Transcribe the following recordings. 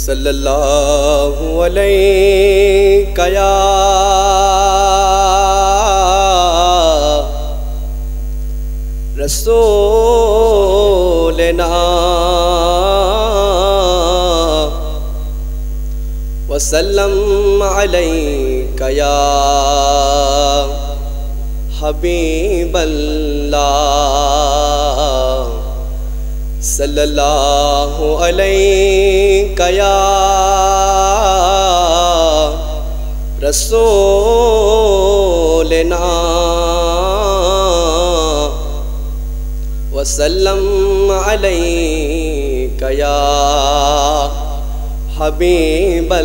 صلی اللہ علیہ یا رسولنا وسلم علیک یا حبیب اللہ صلی اللہ علیہ یا رسولنا وسلم علیک یا حبیب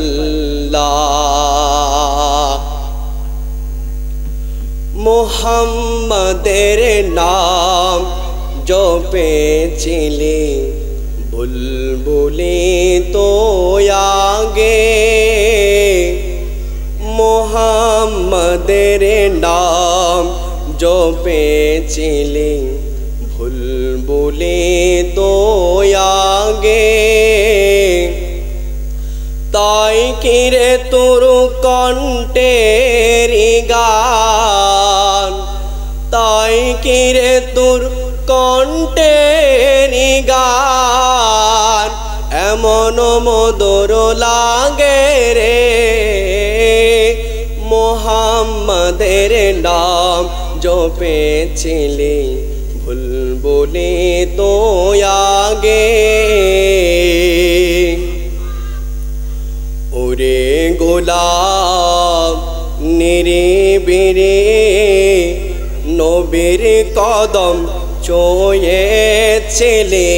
اللہ محمدের নাম জপেছিলি বুলবুলি তো আগে মুহাম্মাদের নাম জপেছিলি বুলবুলি তো আগে তাই কি রে তোর কণ্ঠের গান তাই কি রে তোর কণ্ঠের গান এমন মধুর লাগে রে মুহাম্মাদের নাম জপেছিলি বুলবুলি তো আগে ওরে গোলাম নিরিবিলি নবীর কদম ছুঁয়েছিলি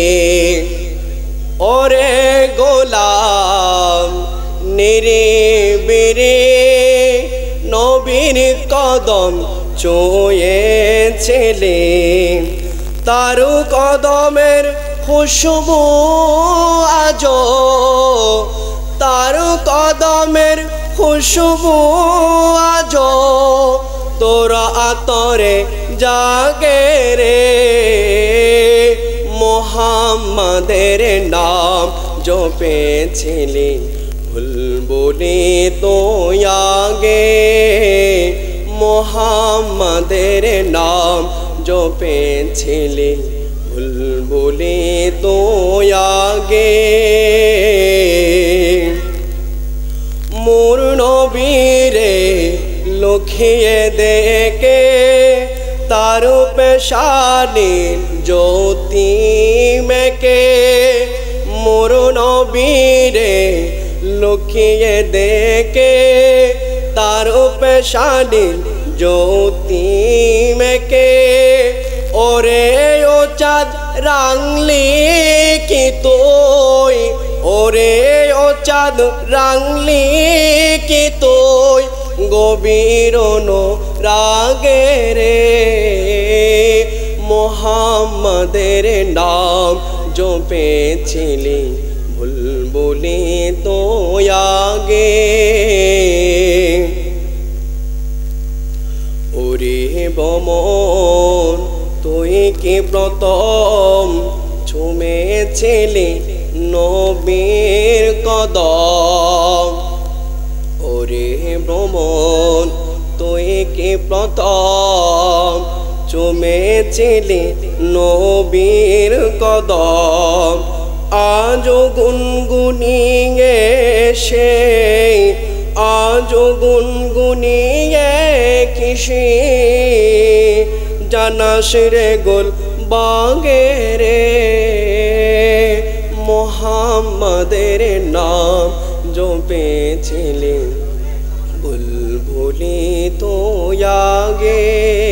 ওরে গোলাম নিরিবিলি নবীর কদম ছুঁয়েছিলি তার কদমের খুশবু আজো তার কদমের খুশবু আজো তোর আতরে জাগে রে মুহাম্মাদের নাম জপেছিলি বুলবুলি তো আগে মুহাম্মাদের নাম জপেছিলি বুলবুলি তো আগে মোর নবীরে লুকিয়ে দেখে তার পেশানি জ্যোতি মেকে মোর নবীরে লুকিয়ে দেখে তার পেশানি জ্যোতি মেকে ওরে ও চাঁদ রাঙলি কি তুই ওরে ও চাঁদ রাঙলি কি তুই গভীর রাগে রে মুহাম্মাদের নাম জপেছিলি বুলবুলি তো আগে ওরে বমন তুই কি প্রথম ছুঁয়েছিলি নবীর কদম ওরে ভ্রমণ তুই কি প্রথম ছুঁয়েছিলি নবীর কদম আজও গুনগুনিয়ে সেই আজও গুনগুনিয়ে কিসে জানাস রে গোল বাগে রে মুহাম্মাদের নাম জপেছিলি বুলবুলি তো আগে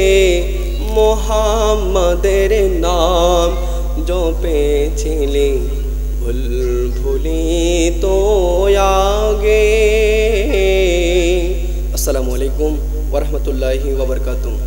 মুহাম্মাদের নাম জপেছিলি বুলবুলি তো আগে আসসালামু আলাইকুম ওয়া রাহমাতুল্লাহি ওয়া বারাকাতুহু।